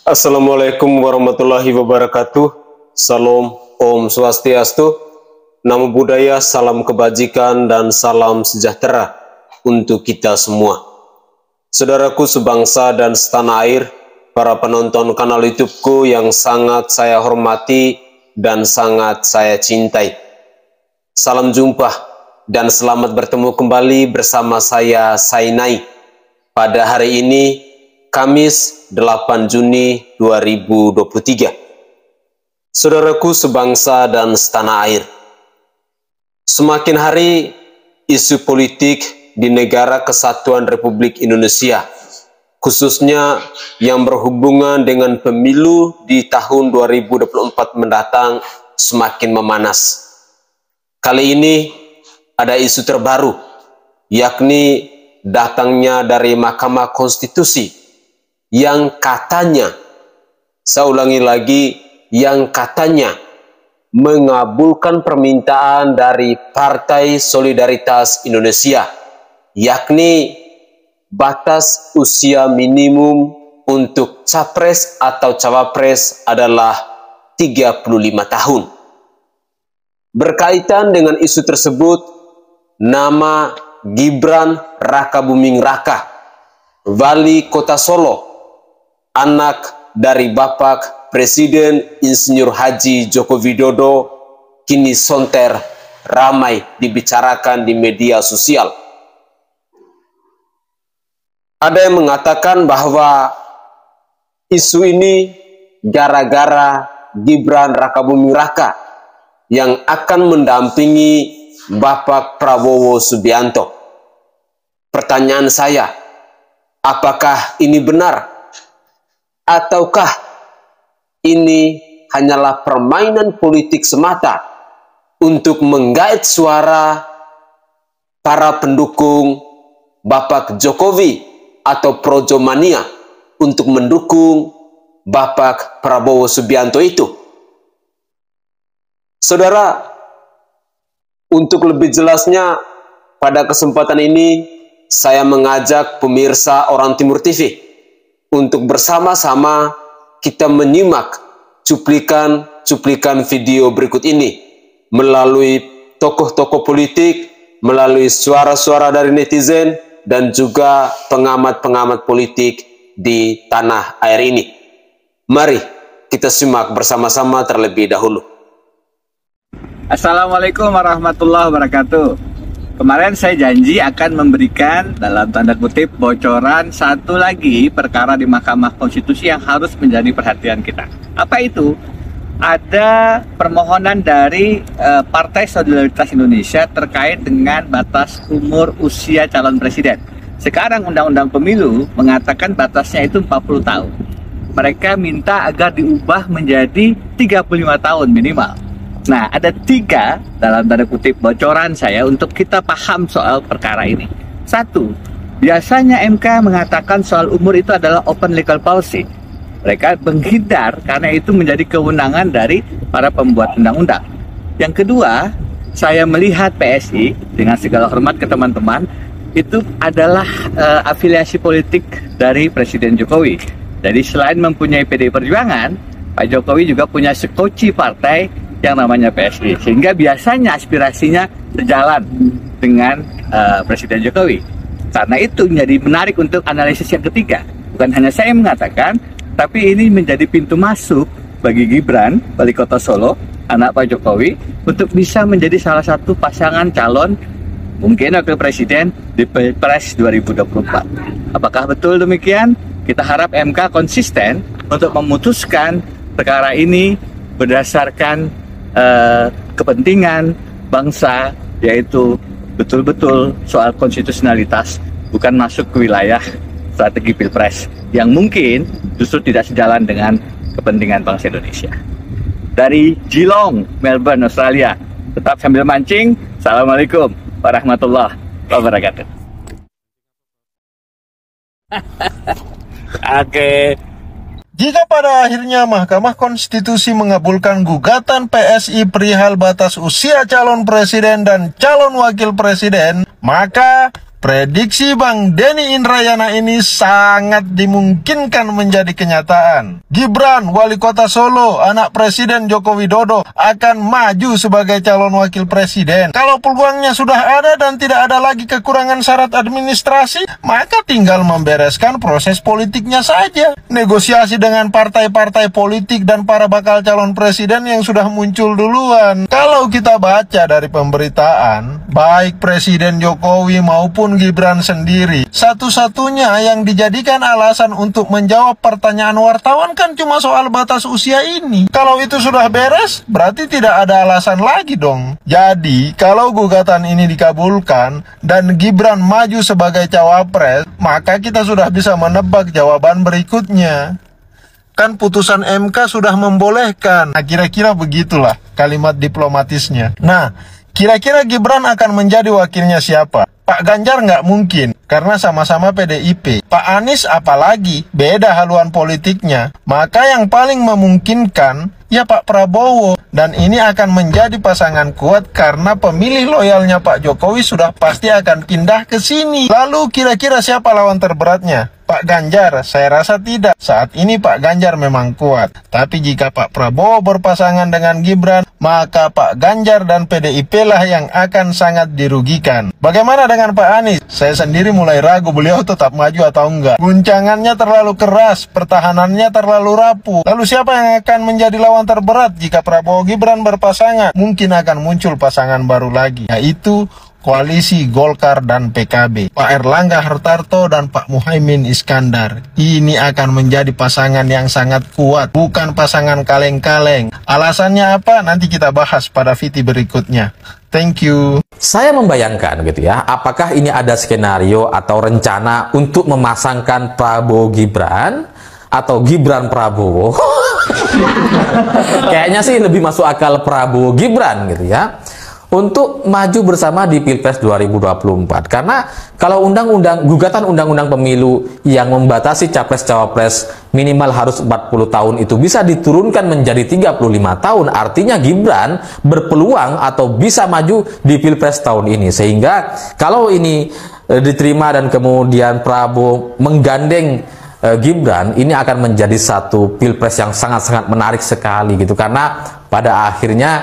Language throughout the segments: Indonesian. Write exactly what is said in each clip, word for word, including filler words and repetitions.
Assalamualaikum warahmatullahi wabarakatuh. Salam, Om Swastiastu, Namo Buddhaya, salam kebajikan dan salam sejahtera untuk kita semua. Saudaraku sebangsa dan setanah air, para penonton kanal YouTubeku yang sangat saya hormati dan sangat saya cintai. Salam jumpa dan selamat bertemu kembali bersama saya Sainai pada hari ini, Kamis delapan Juni dua ribu dua puluh tiga. Saudaraku sebangsa dan setanah air, semakin hari isu politik di negara Kesatuan Republik Indonesia, khususnya yang berhubungan dengan pemilu di tahun dua ribu dua puluh empat mendatang, semakin memanas. Kali ini ada isu terbaru, yakni datangnya dari Mahkamah Konstitusi yang katanya, saya ulangi lagi, yang katanya mengabulkan permintaan dari Partai Solidaritas Indonesia, yakni batas usia minimum untuk capres atau cawapres adalah tiga puluh lima tahun. Berkaitan dengan isu tersebut, nama Gibran Rakabuming Raka, Wali Kota Solo, anak dari Bapak Presiden Insinyur Haji Joko Widodo, kini sonter ramai dibicarakan di media sosial. Ada yang mengatakan bahwa isu ini gara-gara Gibran Rakabuming Raka yang akan mendampingi Bapak Prabowo Subianto. Pertanyaan saya, apakah ini benar? Ataukah ini hanyalah permainan politik semata untuk menggait suara para pendukung Bapak Jokowi atau Projomania untuk mendukung Bapak Prabowo Subianto itu? Saudara, untuk lebih jelasnya pada kesempatan ini saya mengajak pemirsa Orang Timur T V untuk bersama-sama kita menyimak cuplikan-cuplikan video berikut ini melalui tokoh-tokoh politik, melalui suara-suara dari netizen, dan juga pengamat-pengamat politik di tanah air ini. Mari kita simak bersama-sama terlebih dahulu. Assalamualaikum warahmatullahi wabarakatuh. Kemarin saya janji akan memberikan dalam tanda kutip bocoran satu lagi perkara di Mahkamah Konstitusi yang harus menjadi perhatian kita. Apa itu? Ada permohonan dari uh, Partai Solidaritas Indonesia terkait dengan batas umur usia calon presiden. Sekarang Undang-Undang Pemilu mengatakan batasnya itu empat puluh tahun. Mereka minta agar diubah menjadi tiga puluh lima tahun minimal. Nah, ada tiga dalam tanda kutip bocoran saya untuk kita paham soal perkara ini. Satu, biasanya M K mengatakan soal umur itu adalah open legal policy. Mereka menghindar karena itu menjadi kewenangan dari para pembuat undang-undang. Yang kedua, saya melihat P S I dengan segala hormat ke teman-teman itu adalah uh, afiliasi politik dari Presiden Jokowi. Jadi selain mempunyai P D I Perjuangan, Pak Jokowi juga punya sekoci partai yang namanya P S I, sehingga biasanya aspirasinya sejalan dengan uh, Presiden Jokowi. Karena itu menjadi menarik untuk analisis yang ketiga. Bukan hanya saya mengatakan, tapi ini menjadi pintu masuk bagi Gibran, Wali Kota Solo, anak Pak Jokowi, untuk bisa menjadi salah satu pasangan calon mungkin wakil presiden di Pilpres dua ribu dua puluh empat. Apakah betul demikian? Kita harap M K konsisten untuk memutuskan perkara ini berdasarkan Uh, kepentingan bangsa, yaitu betul-betul soal konstitusionalitas, bukan masuk ke wilayah strategi Pilpres yang mungkin justru tidak sejalan dengan kepentingan bangsa Indonesia. Dari Geelong, Melbourne, Australia, tetap sambil mancing. Assalamualaikum warahmatullahi wabarakatuh. Oke. Okay. Jika pada akhirnya Mahkamah Konstitusi mengabulkan gugatan P S I perihal batas usia calon presiden dan calon wakil presiden, maka prediksi Bang Denny Indrayana ini sangat dimungkinkan menjadi kenyataan. Gibran, wali kota Solo, anak Presiden Joko Widodo, akan maju sebagai calon wakil presiden. Kalau peluangnya sudah ada dan tidak ada lagi kekurangan syarat administrasi, maka tinggal membereskan proses politiknya saja. Negosiasi dengan partai-partai politik dan para bakal calon presiden yang sudah muncul duluan. Kalau kita baca dari pemberitaan, baik Presiden Jokowi maupun Gibran sendiri, satu-satunya yang dijadikan alasan untuk menjawab pertanyaan wartawan kan cuma soal batas usia ini. Kalau itu sudah beres, berarti tidak ada alasan lagi dong. Jadi, kalau gugatan ini dikabulkan dan Gibran maju sebagai cawapres, maka kita sudah bisa menebak jawaban berikutnya. Kan putusan M K sudah membolehkan. Nah, kira-kira begitulah kalimat diplomatisnya. Nah, kira-kira Gibran akan menjadi wakilnya siapa? Pak Ganjar nggak mungkin, karena sama-sama P D I P. Pak Anies apalagi, beda haluan politiknya. Maka yang paling memungkinkan, ya Pak Prabowo. Dan ini akan menjadi pasangan kuat karena pemilih loyalnya Pak Jokowi sudah pasti akan pindah ke sini. Lalu kira-kira siapa lawan terberatnya? Pak Ganjar? Saya rasa tidak. Saat ini Pak Ganjar memang kuat. Tapi jika Pak Prabowo berpasangan dengan Gibran, maka Pak Ganjar dan P D I P lah yang akan sangat dirugikan. Bagaimana dengan Pak Anies? Saya sendiri mulai ragu beliau tetap maju atau enggak. Guncangannya terlalu keras, pertahanannya terlalu rapuh. Lalu siapa yang akan menjadi lawan terberat jika Prabowo Gibran berpasangan? Mungkin akan muncul pasangan baru lagi, yaitu koalisi Golkar dan P K B. Pak Erlangga Hartarto dan Pak Muhaimin Iskandar. Ini akan menjadi pasangan yang sangat kuat, bukan pasangan kaleng-kaleng. Alasannya apa? Nanti kita bahas pada video berikutnya. Thank you. Saya membayangkan gitu ya, apakah ini ada skenario atau rencana untuk memasangkan Prabowo Gibran atau Gibran Prabowo? Kayaknya sih lebih masuk akal Prabowo Gibran gitu ya, untuk maju bersama di Pilpres dua ribu dua puluh empat. Karena kalau undang-undang gugatan undang-undang pemilu yang membatasi capres-cawapres minimal harus empat puluh tahun itu bisa diturunkan menjadi tiga puluh lima tahun, artinya Gibran berpeluang atau bisa maju di Pilpres tahun ini. Sehingga kalau ini e, diterima dan kemudian Prabowo menggandeng e, Gibran, ini akan menjadi satu Pilpres yang sangat-sangat menarik sekali gitu. Karena pada akhirnya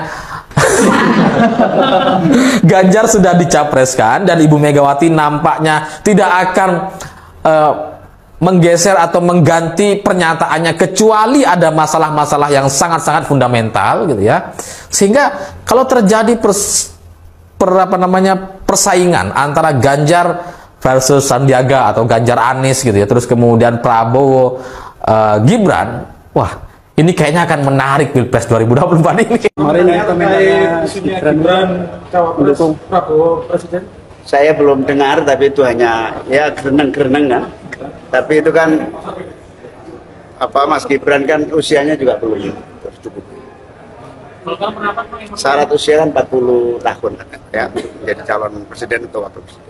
Ganjar sudah dicapreskan dan Ibu Megawati nampaknya tidak akan uh, menggeser atau mengganti pernyataannya kecuali ada masalah-masalah yang sangat-sangat fundamental gitu ya. Sehingga kalau terjadi pers, per, apa namanya persaingan antara Ganjar versus Sandiaga atau Ganjar Anies gitu ya, terus kemudian Prabowo uh, Gibran, wah ini kayaknya akan menarik Pilpres dua ribu dua puluh empat ini. Kemarin komentarnya Gibran mendukung Prabowo presiden. Saya belum dengar, tapi itu hanya ya gereneng-gereneng kan. Tapi itu kan apa, Mas Gibran kan usianya juga belum tercukupi. Syarat usia kan empat puluh tahun ya, jadi calon presiden atau wakil presiden.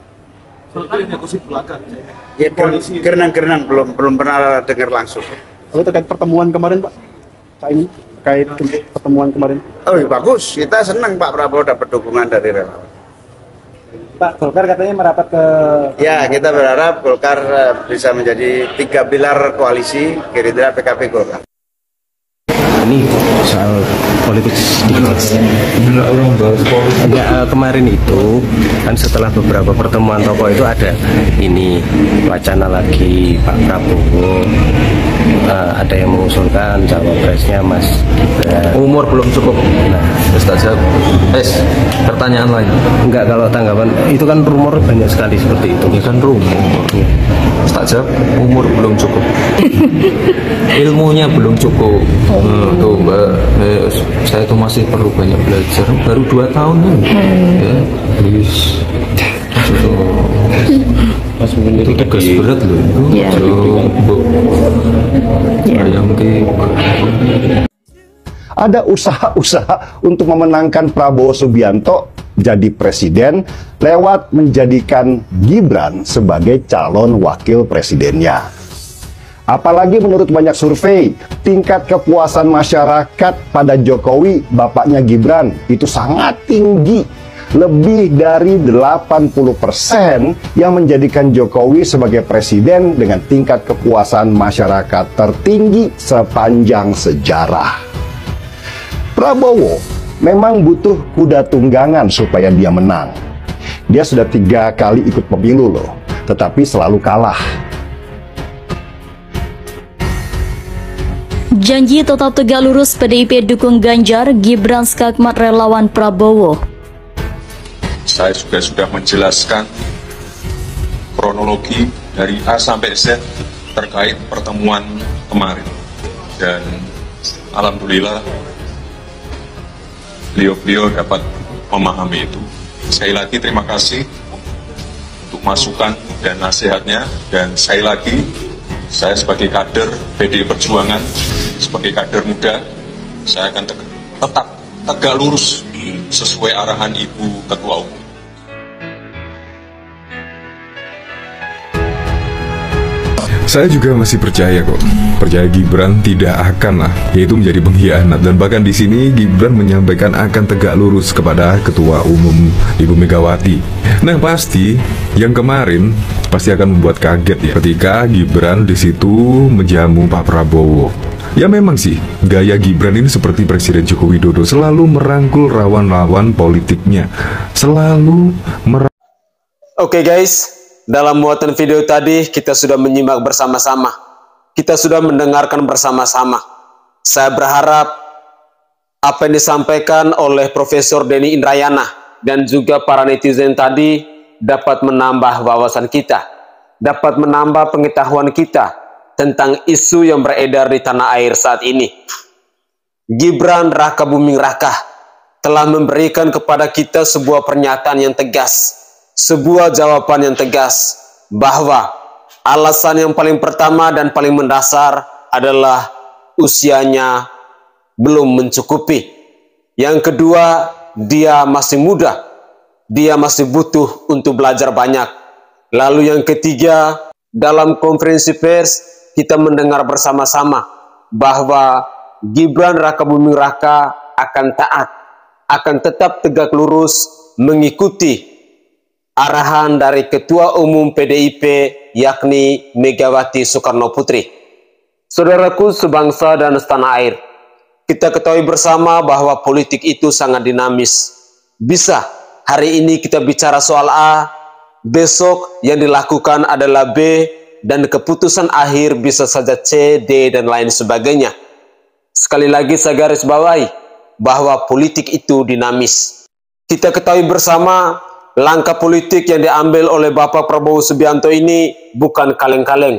Ya gereneng-gereneng, belum belum pernah dengar langsung. Lalu terkait pertemuan kemarin Pak, Pak ini terkait pertemuan kemarin. Oh iya, bagus, kita senang Pak Prabowo dapat dukungan dari relawan. Pak, Golkar katanya merapat ke... Ya, kita berharap Golkar bisa menjadi tiga pilar koalisi Gerindra, P K B, Golkar. Ini soal politik sedikit. Ya, kemarin itu kan setelah beberapa pertemuan tokoh itu ada ini wacana lagi Pak Prabowo, uh, ada yang mengusulkan cawapresnya Mas Gibran. Umur belum cukup. Nah, Ustaz, es pertanyaan lain. Enggak, kalau tanggapan itu kan rumor banyak sekali seperti itu. Ya kan rumor. Ustaz, umur belum cukup. Ilmunya belum cukup. Hmm, tuh Mbak, eh, saya tuh masih perlu banyak belajar. Baru dua tahun kan. Ya, please. Itu tugas berat loh. Ya. Ada usaha-usaha untuk memenangkan Prabowo Subianto jadi presiden lewat menjadikan Gibran sebagai calon wakil presidennya. Apalagi menurut banyak survei, tingkat kepuasan masyarakat pada Jokowi, bapaknya Gibran, itu sangat tinggi. lebih dari delapan puluh persen yang menjadikan Jokowi sebagai presiden dengan tingkat kepuasan masyarakat tertinggi sepanjang sejarah. Prabowo memang butuh kuda tunggangan supaya dia menang. Dia sudah tiga kali ikut pemilu loh, tetapi selalu kalah. Janji tetap tegak lurus P D I P dukung Ganjar, Gibran skakmat relawan Prabowo. Saya juga sudah menjelaskan kronologi dari A sampai Z terkait pertemuan kemarin. Dan alhamdulillah beliau-beliau dapat memahami itu. Sekali lagi terima kasih untuk masukan dan nasihatnya. Dan sekali lagi saya sebagai kader P D I Perjuangan, sebagai kader muda, saya akan teg tetap tegak lurus sesuai arahan Ibu Ketua Umum. Saya juga masih percaya kok, percaya Gibran tidak akan lah, yaitu menjadi pengkhianat. Dan bahkan di sini Gibran menyampaikan akan tegak lurus kepada Ketua Umum Ibu Megawati. Nah pasti yang kemarin pasti akan membuat kaget ya, ketika Gibran di situ menjamu Pak Prabowo. Ya memang sih, gaya Gibran ini seperti Presiden Joko Widodo, selalu merangkul lawan-lawan politiknya, selalu merangkul. Oke guys, dalam muatan video tadi kita sudah menyimak bersama-sama, kita sudah mendengarkan bersama-sama. Saya berharap apa yang disampaikan oleh Profesor Denny Indrayana dan juga para netizen tadi dapat menambah wawasan kita, dapat menambah pengetahuan kita tentang isu yang beredar di tanah air saat ini. Gibran Raka Buming Raka telah memberikan kepada kita sebuah pernyataan yang tegas, sebuah jawaban yang tegas, bahwa alasan yang paling pertama dan paling mendasar adalah usianya belum mencukupi. Yang kedua, dia masih muda, dia masih butuh untuk belajar banyak. Lalu yang ketiga, dalam konferensi pers kita mendengar bersama-sama bahwa Gibran Raka Buming Raka akan taat, akan tetap tegak lurus mengikuti arahan dari Ketua Umum P D I P yakni Megawati Soekarno Putri. Saudaraku sebangsa dan setanah air, kita ketahui bersama bahwa politik itu sangat dinamis. Bisa hari ini kita bicara soal A, besok yang dilakukan adalah B, dan keputusan akhir bisa saja C, D, dan lain sebagainya. Sekali lagi saya garis bawahi bahwa politik itu dinamis. Kita ketahui bersama langkah politik yang diambil oleh Bapak Prabowo Subianto ini bukan kaleng-kaleng.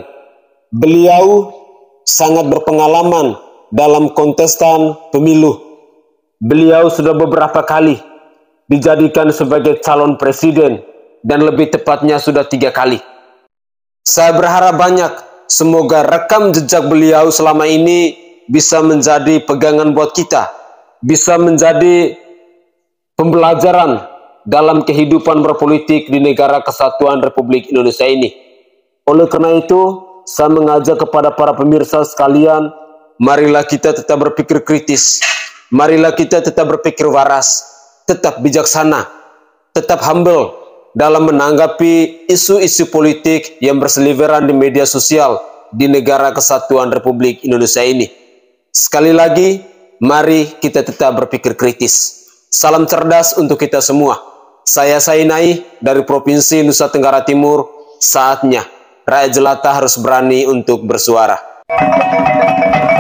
Beliau sangat berpengalaman dalam kontestan pemilu. Beliau sudah beberapa kali dijadikan sebagai calon presiden dan lebih tepatnya sudah tiga kali. Saya berharap banyak, semoga rekam jejak beliau selama ini bisa menjadi pegangan buat kita, bisa menjadi pembelajaran dalam kehidupan berpolitik di negara kesatuan Republik Indonesia ini. Oleh karena itu, saya mengajak kepada para pemirsa sekalian, marilah kita tetap berpikir kritis, marilah kita tetap berpikir waras, tetap bijaksana, tetap humble dalam menanggapi isu-isu politik yang berseliweran di media sosial di negara kesatuan Republik Indonesia ini. Sekali lagi, mari kita tetap berpikir kritis. Salam cerdas untuk kita semua. Saya Sainai dari Provinsi Nusa Tenggara Timur. Saatnya rakyat jelata harus berani untuk bersuara.